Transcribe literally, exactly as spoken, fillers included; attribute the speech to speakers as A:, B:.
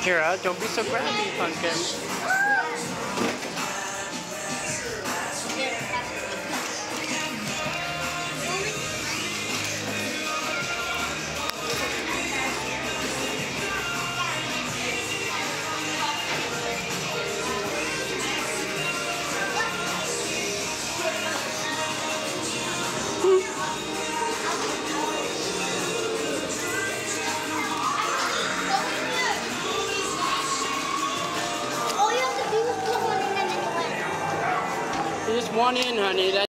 A: Kira, don't be so grabby, Pumpkin. Just one in, honey. That's